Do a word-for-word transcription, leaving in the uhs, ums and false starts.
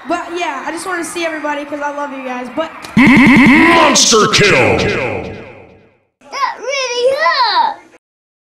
But yeah, I just want to see everybody because I love you guys. But Monster kill!